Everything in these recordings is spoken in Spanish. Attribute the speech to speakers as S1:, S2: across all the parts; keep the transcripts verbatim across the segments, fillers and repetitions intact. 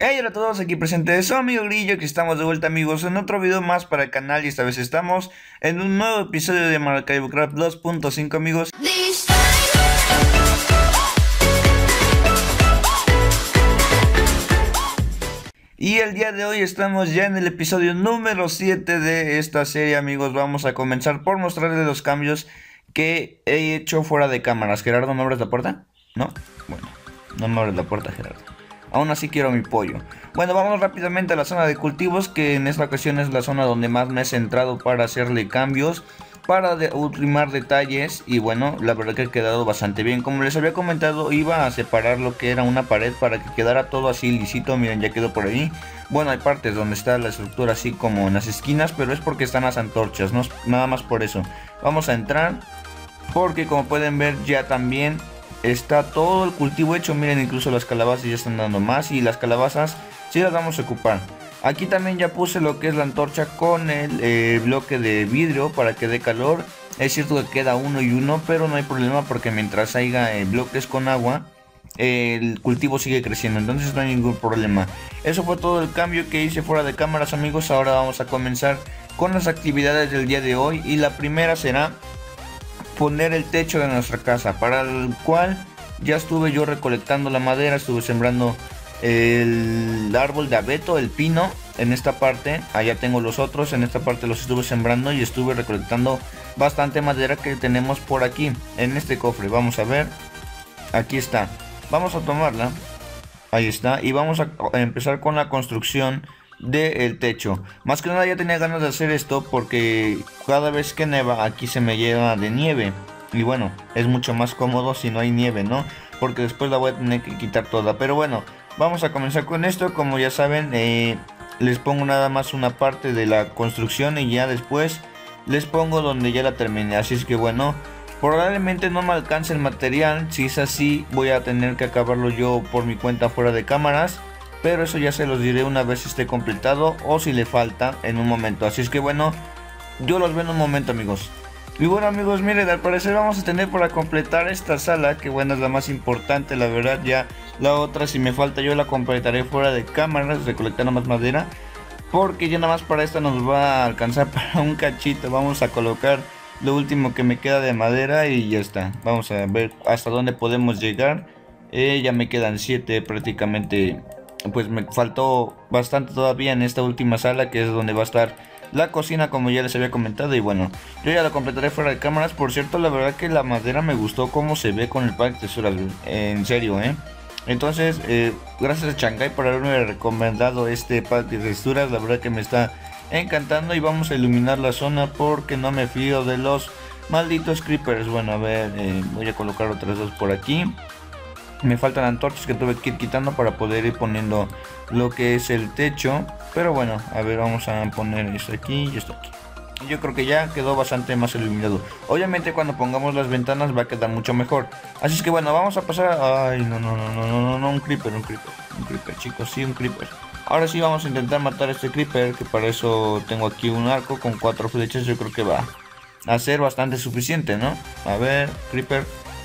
S1: Hey, hola a todos, aquí presente su amigo Grillo, que estamos de vuelta, amigos, en otro video más para el canal. Y esta vez estamos en un nuevo episodio de Maracaibo Craft dos punto cinco, amigos. Y el día de hoy estamos ya en el episodio número siete de esta serie, amigos. Vamos a comenzar por mostrarles los cambios que he hecho fuera de cámaras. Gerardo, ¿me abres la puerta? ¿No? Bueno, no me abres la puerta, Gerardo. Aún así quiero mi pollo. Bueno, vamos rápidamente a la zona de cultivos, que en esta ocasión es la zona donde más me he centrado para hacerle cambios, para de ultimar detalles. Y bueno, la verdad que ha quedado bastante bien. Como les había comentado, iba a separar lo que era una pared para que quedara todo así lisito. Miren, ya quedó por ahí. Bueno, hay partes donde está la estructura así como en las esquinas, pero es porque están las antorchas, no nada más por eso. Vamos a entrar, porque como pueden ver ya también está todo el cultivo hecho. Miren, incluso las calabazas ya están dando más, y las calabazas sí las vamos a ocupar. Aquí también ya puse lo que es la antorcha con el eh, bloque de vidrio para que dé calor. Es cierto que queda uno y uno, pero no hay problema, porque mientras haya eh, bloques con agua, eh, el cultivo sigue creciendo, entonces no hay ningún problema. Eso fue todo el cambio que hice fuera de cámaras, amigos. Ahora vamos a comenzar con las actividades del día de hoy, y la primera será poner el techo de nuestra casa, para el cual ya estuve yo recolectando la madera. Estuve sembrando el árbol de abeto, el pino, en esta parte. Allá tengo los otros, en esta parte los estuve sembrando, y estuve recolectando bastante madera que tenemos por aquí en este cofre. Vamos a ver, aquí está, vamos a tomarla, ahí está, y vamos a empezar con la construcción del techo. Más que nada ya tenía ganas de hacer esto, porque cada vez que neva aquí se me llena de nieve, y bueno, es mucho más cómodo si no hay nieve, ¿no? Porque después la voy a tener que quitar toda. Pero bueno, vamos a comenzar con esto. Como ya saben, eh, les pongo nada más una parte de la construcción, y ya después les pongo donde ya la terminé. Así es que bueno, probablemente no me alcance el material. Si es así, voy a tener que acabarlo yo por mi cuenta fuera de cámaras, pero eso ya se los diré una vez esté completado, o si le falta en un momento. Así es que bueno, yo los veo en un momento, amigos. Y bueno, amigos, miren, al parecer vamos a tener para completar esta sala, que bueno, es la más importante, la verdad. Ya la otra, si me falta, yo la completaré fuera de cámaras, recolectando más madera, porque ya nada más para esta nos va a alcanzar para un cachito. Vamos a colocar lo último que me queda de madera y ya está. Vamos a ver hasta dónde podemos llegar. Eh, ya me quedan siete prácticamente. Pues me faltó bastante todavía en esta última sala, que es donde va a estar la cocina, como ya les había comentado. Y bueno, yo ya la completaré fuera de cámaras. Por cierto, la verdad que la madera me gustó cómo se ve con el pack de texturas, en serio, eh entonces, eh, gracias a Shanghai por haberme recomendado este pack de texturas. La verdad que me está encantando. Y vamos a iluminar la zona, porque no me fío de los malditos creepers. Bueno, a ver, eh, voy a colocar otras dos por aquí. Me faltan antorchas que tuve que ir quitando para poder ir poniendo lo que es el techo. Pero bueno, a ver, vamos a poner esto aquí y esto aquí. Yo creo que ya quedó bastante más iluminado. Obviamente cuando pongamos las ventanas va a quedar mucho mejor. Así es que bueno, vamos a pasar a... Ay, no, no, no, no, no, no, no, un creeper, un creeper. Un creeper, chicos, sí, un creeper. Ahora sí vamos a intentar matar a este creeper, que para eso tengo aquí un arco con cuatro flechas. Yo creo que va a ser bastante suficiente, ¿no? A ver, creeper.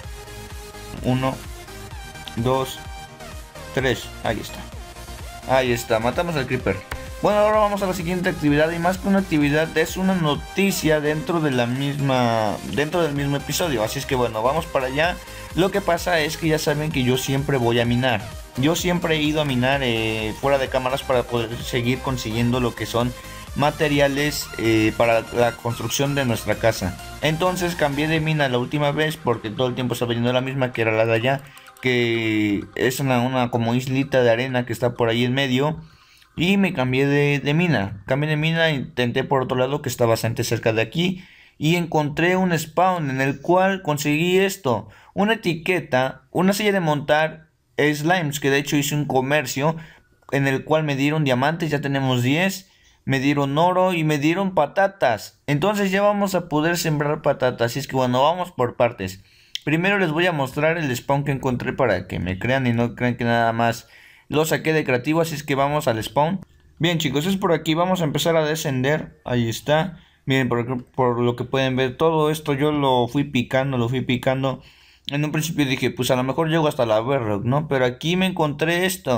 S1: Uno, dos, tres, ahí está. Ahí está, matamos al creeper. Bueno, ahora vamos a la siguiente actividad, y más que una actividad es una noticia dentro de la misma dentro del mismo episodio. Así es que bueno, vamos para allá. Lo que pasa es que ya saben que yo siempre voy a minar. Yo siempre he ido a minar eh, fuera de cámaras, para poder seguir consiguiendo lo que son materiales eh, para la construcción de nuestra casa. Entonces cambié de mina la última vez, porque todo el tiempo estaba yendo la misma, que era la de allá, que es una, una como islita de arena que está por ahí en medio. Y me cambié de, de mina, cambié de mina, intenté por otro lado, que está bastante cerca de aquí, y encontré un spawn en el cual conseguí esto, una etiqueta, una silla de montar slimes, que de hecho hice un comercio en el cual me dieron diamantes. Ya tenemos diez, me dieron oro y me dieron patatas. Entonces ya vamos a poder sembrar patatas. Así es que bueno, vamos por partes. Primero les voy a mostrar el spawn que encontré, para que me crean y no crean que nada más lo saqué de creativo. Así es que vamos al spawn. Bien, chicos, es por aquí. Vamos a empezar a descender. Ahí está. Miren, por, por lo que pueden ver, todo esto yo lo fui picando, lo fui picando. En un principio dije, pues a lo mejor llego hasta la Bedrock, ¿no? Pero aquí me encontré esto.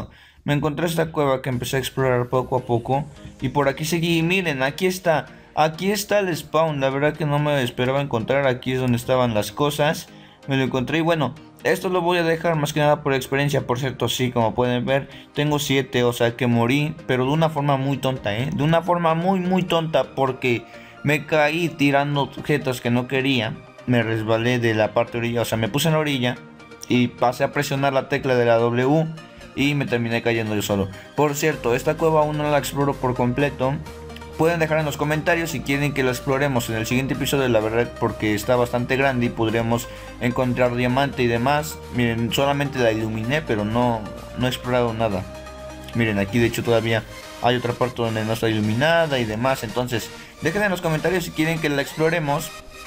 S1: me encontré esta cueva que empecé a explorar poco a poco. Y por aquí seguí, miren, aquí está. Aquí está el spawn, la verdad que no me esperaba encontrar. Aquí es donde estaban las cosas. Me lo encontré y bueno, esto lo voy a dejar más que nada por experiencia. Por cierto, sí, como pueden ver, tengo siete, o sea que morí, pero de una forma muy tonta, ¿eh? De una forma muy muy tonta, porque me caí tirando objetos que no quería. Me resbalé de la parte orilla, o sea, me puse en la orilla y pasé a presionar la tecla de la W y me terminé cayendo yo solo. Por cierto, esta cueva aún no la exploro por completo. Pueden dejar en los comentarios si quieren que lo exploremos en el siguiente episodio, la verdad, porque está bastante grande y podríamos encontrar diamante y demás. Miren, solamente la iluminé, pero no, no he explorado nada. Miren, aquí de hecho todavía hay otra parte donde no está iluminada y demás. Entonces, dejen en los comentarios si quieren que la exploremos,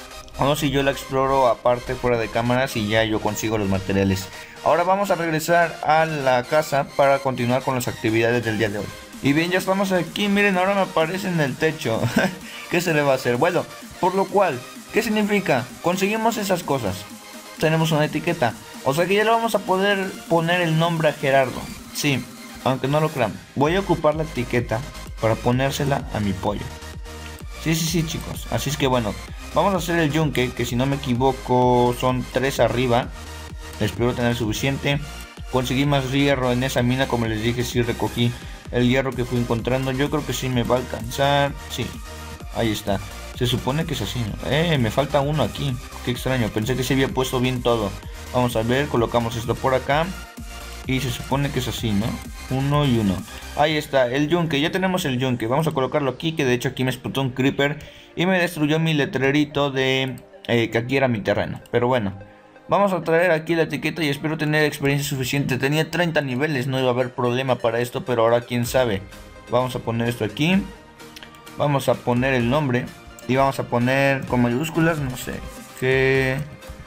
S1: o si yo la exploro aparte fuera de cámaras y ya yo consigo los materiales. Ahora vamos a regresar a la casa para continuar con las actividades del día de hoy. Y bien, ya estamos aquí, miren, ahora me aparece en el techo. ¿Qué se le va a hacer? Bueno, por lo cual, ¿qué significa? Conseguimos esas cosas. Tenemos una etiqueta. O sea que ya le vamos a poder poner el nombre a Gerardo. Sí, aunque no lo crean. Voy a ocupar la etiqueta para ponérsela a mi pollo. Sí, sí, sí, chicos. Así es que bueno, vamos a hacer el yunque, que si no me equivoco son tres arriba. Espero tener suficiente. Conseguí más hierro en esa mina, como les dije, sí recogí el hierro que fui encontrando. Yo creo que sí me va a alcanzar. Sí, ahí está. Se supone que es así, ¿no? Eh, me falta uno aquí. Qué extraño, pensé que se había puesto bien todo. Vamos a ver, colocamos esto por acá. Y se supone que es así, ¿no? Uno y uno. Ahí está, el yunque, ya tenemos el yunque. Vamos a colocarlo aquí, que de hecho aquí me explotó un creeper y me destruyó mi letrerito de eh, que aquí era mi terreno. Pero bueno, vamos a traer aquí la etiqueta y espero tener experiencia suficiente. Tenía treinta niveles, no iba a haber problema para esto, pero ahora quién sabe. Vamos a poner esto aquí. Vamos a poner el nombre y vamos a poner con mayúsculas, no sé, que...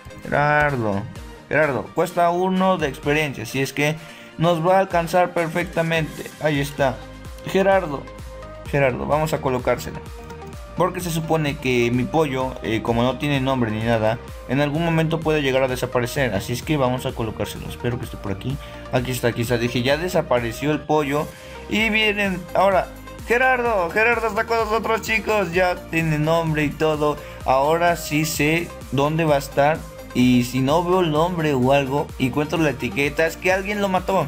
S1: Gerardo. Gerardo, cuesta uno de experiencia, si es que nos va a alcanzar perfectamente. Ahí está. Gerardo. Gerardo, vamos a colocárselo. Porque se supone que mi pollo, eh, como no tiene nombre ni nada, en algún momento puede llegar a desaparecer. Así es que vamos a colocárselo. Espero que esté por aquí. Aquí está, aquí está. Dije, ya desapareció el pollo. Y vienen, ahora, Gerardo, Gerardo está con nosotros, chicos. Ya tiene nombre y todo. Ahora sí sé dónde va a estar. Y si no veo el nombre o algo y encuentro la etiqueta, es que alguien lo mató.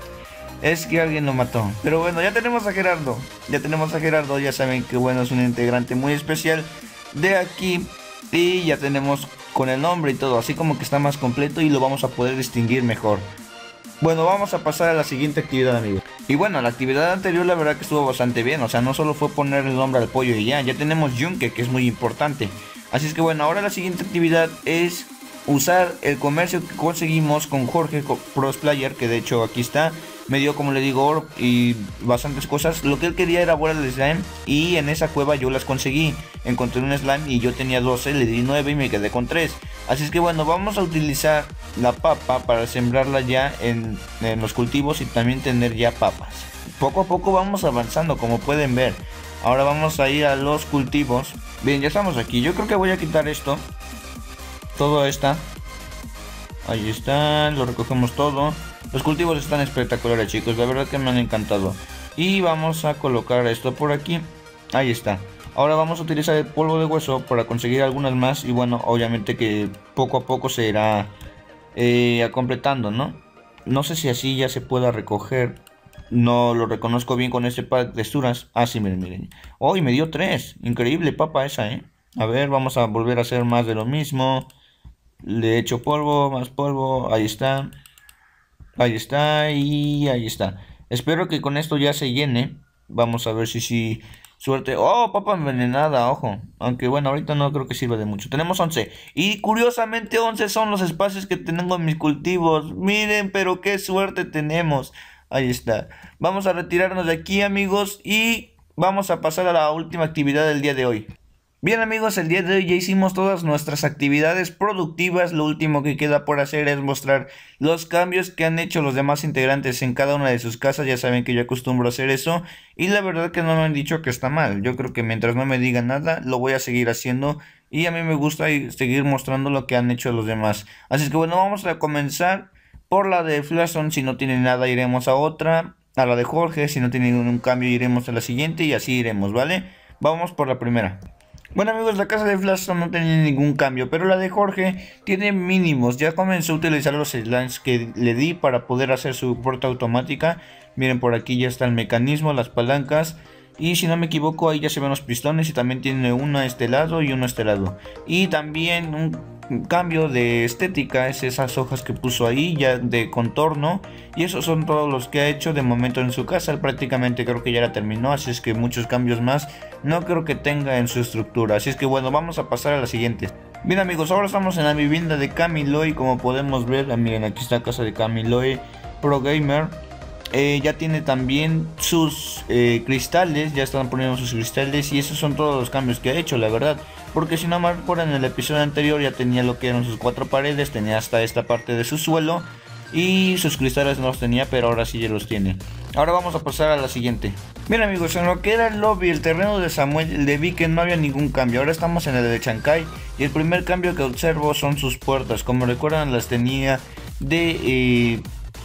S1: Es que alguien lo mató. Pero bueno, ya tenemos a Gerardo. Ya tenemos a Gerardo. Ya saben que bueno, es un integrante muy especial de aquí. Y ya tenemos con el nombre y todo. Así como que está más completo y lo vamos a poder distinguir mejor. Bueno, vamos a pasar a la siguiente actividad, amigos. Y bueno, la actividad anterior la verdad que estuvo bastante bien. O sea, no solo fue poner el nombre al pollo y ya. Ya tenemos yunque, que es muy importante. Así es que bueno, ahora la siguiente actividad es usar el comercio que conseguimos con Jorge Pros Player, que de hecho aquí está. Me dio, como le digo, oro y bastantes cosas. Lo que él quería era bolas de slime y en esa cueva yo las conseguí. Encontré un slime y yo tenía doce, le di nueve y me quedé con tres. Así es que bueno, vamos a utilizar la papa para sembrarla ya en, en los cultivos y también tener ya papas. Poco a poco vamos avanzando, como pueden ver. Ahora vamos a ir a los cultivos. Bien, ya estamos aquí. Yo creo que voy a quitar esto. Todo está. Ahí está, lo recogemos todo. Los cultivos están espectaculares, chicos, la verdad que me han encantado. Y vamos a colocar esto por aquí. Ahí está. Ahora vamos a utilizar el polvo de hueso para conseguir algunas más. Y bueno, obviamente que poco a poco se irá eh, completando, ¿no? No sé si así ya se pueda recoger. No lo reconozco bien con este par de texturas. Ah, sí, miren, miren. ¡Oh, y me dio tres! Increíble papa esa, ¿eh? A ver, vamos a volver a hacer más de lo mismo. Le echo polvo, más polvo, ahí está. Ahí está y ahí está. Espero que con esto ya se llene. Vamos a ver si sí, suerte. Oh, papa envenenada, ojo. Aunque bueno, ahorita no creo que sirva de mucho. Tenemos once. Y curiosamente once son los espacios que tengo en mis cultivos. Miren, pero qué suerte tenemos. Ahí está. Vamos a retirarnos de aquí, amigos. Y vamos a pasar a la última actividad del día de hoy. Bien, amigos, el día de hoy ya hicimos todas nuestras actividades productivas. Lo último que queda por hacer es mostrar los cambios que han hecho los demás integrantes en cada una de sus casas. Ya saben que yo acostumbro a hacer eso y la verdad que no me han dicho que está mal. Yo creo que mientras no me digan nada lo voy a seguir haciendo y a mí me gusta seguir mostrando lo que han hecho los demás. Así es que bueno, vamos a comenzar por la de Flashstone. Si no tiene nada iremos a otra. a la de Jorge. Si no tiene ningún cambio iremos a la siguiente y así iremos, ¿vale? Vamos por la primera. Bueno amigos, la casa de Flash no tenía ningún cambio, pero la de Jorge tiene mínimos. Ya comenzó a utilizar los slimes que le di para poder hacer su puerta automática. Miren, por aquí ya está el mecanismo, las palancas. Y si no me equivoco, ahí ya se ven los pistones y también tiene uno a este lado y uno a este lado. Y también un cambio de estética es esas hojas que puso ahí ya de contorno. Y esos son todos los que ha hecho de momento en su casa. Prácticamente creo que ya la terminó, así es que muchos cambios más no creo que tenga en su estructura. Así es que bueno, vamos a pasar a la siguiente. Bien amigos, ahora estamos en la vivienda de Camiloy. Como podemos ver, miren, aquí está la casa de Camiloy Pro Gamer. Eh, ya tiene también sus eh, cristales, ya están poniendo sus cristales y esos son todos los cambios que ha hecho, la verdad. Porque si no me recuerdan, en el episodio anterior ya tenía lo que eran sus cuatro paredes, tenía hasta esta parte de su suelo y sus cristales no los tenía, pero ahora sí ya los tiene. Ahora vamos a pasar a la siguiente. Bien amigos, en lo que era el lobby, el terreno de Samuel, el de Viken, no había ningún cambio. Ahora estamos en el de Chancay y el primer cambio que observo son sus puertas. Como recuerdan, las tenía de... Eh,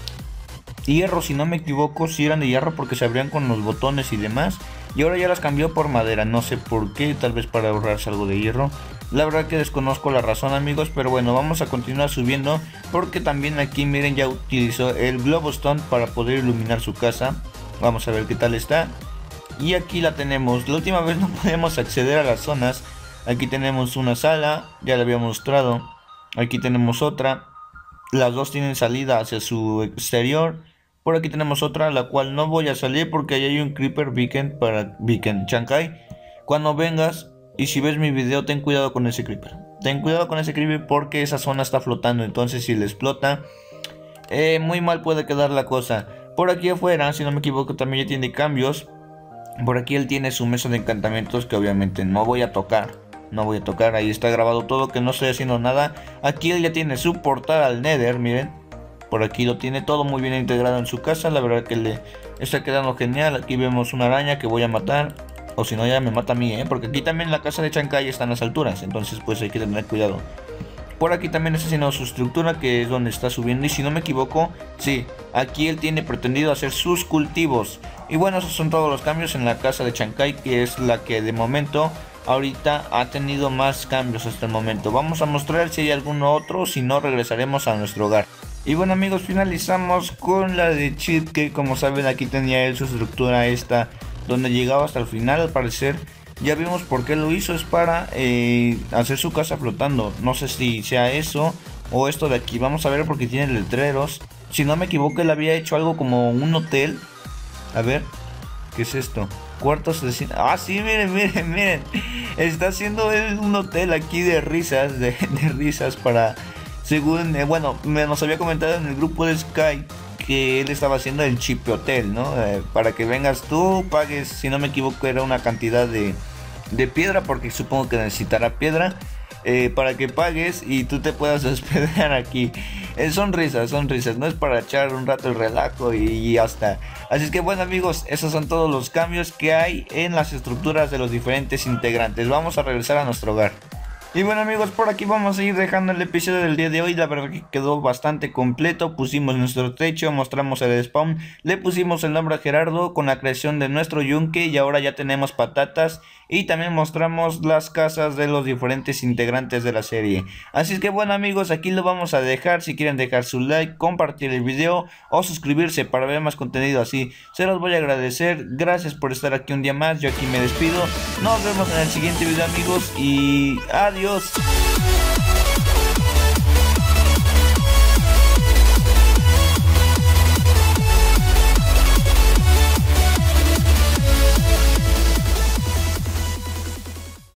S1: hierro, si no me equivoco, si eran de hierro porque se abrían con los botones y demás. Y ahora ya las cambió por madera, no sé por qué, tal vez para ahorrarse algo de hierro. La verdad que desconozco la razón amigos, pero bueno, vamos a continuar subiendo porque también aquí miren ya utilizó el Glowstone para poder iluminar su casa. Vamos a ver qué tal está. Y aquí la tenemos, la última vez no podíamos acceder a las zonas. Aquí tenemos una sala, ya la había mostrado. Aquí tenemos otra, las dos tienen salida hacia su exterior. Por aquí tenemos otra, la cual no voy a salir porque ahí hay un creeper Viken para Viken Chancay. Cuando vengas y si ves mi video, ten cuidado con ese creeper. Ten cuidado con ese creeper porque esa zona está flotando. Entonces si le explota, eh, muy mal puede quedar la cosa. Por aquí afuera, si no me equivoco, también ya tiene cambios. Por aquí él tiene su mesa de encantamientos que obviamente no voy a tocar. No voy a tocar, ahí está grabado todo, que no estoy haciendo nada. Aquí él ya tiene su portal al Nether, miren. Por aquí lo tiene todo muy bien integrado en su casa. La verdad que le está quedando genial. Aquí vemos una araña que voy a matar. O si no ya me mata a mí, ¿eh? Porque aquí también la casa de Chancay está en las alturas. Entonces pues hay que tener cuidado. Por aquí también está haciendo su estructura, que es donde está subiendo. Y si no me equivoco, sí, aquí él tiene pretendido hacer sus cultivos. Y bueno, esos son todos los cambios en la casa de Chancay, que es la que de momento ahorita ha tenido más cambios hasta el momento. Vamos a mostrar si hay alguno otro, si no regresaremos a nuestro hogar. Y bueno amigos, finalizamos con la de Cheat, que como saben aquí tenía él su estructura esta, donde llegaba hasta el final. Al parecer ya vimos por qué lo hizo, es para eh, hacer su casa flotando. No sé si sea eso o esto de aquí, vamos a ver porque tiene letreros. Si no me equivoco él había hecho algo como un hotel. A ver, ¿qué es esto? Cuartos de cine. Ah, sí, miren, miren, miren. Está haciendo él un hotel aquí de risas, de, de risas para... Según, eh, bueno, me nos había comentado en el grupo de Sky que él estaba haciendo el chip hotel, ¿no? Eh, para que vengas tú, pagues, si no me equivoco era una cantidad de, de piedra, porque supongo que necesitará piedra, eh, para que pagues y tú te puedas hospedar aquí. Eh, son risas, son risas, no es para echar un rato el relajo y, y ya está. Así es que bueno amigos, esos son todos los cambios que hay en las estructuras de los diferentes integrantes. Vamos a regresar a nuestro hogar. Y bueno amigos, por aquí vamos a ir dejando el episodio del día de hoy. La verdad que quedó bastante completo. Pusimos nuestro techo, mostramos el spawn, le pusimos el nombre a Gerardo con la creación de nuestro yunque y ahora ya tenemos patatas. Y también mostramos las casas de los diferentes integrantes de la serie. Así es que bueno amigos, aquí lo vamos a dejar. Si quieren dejar su like, compartir el video o suscribirse para ver más contenido así, se los voy a agradecer. Gracias por estar aquí un día más. Yo aquí me despido. Nos vemos en el siguiente video amigos y adiós.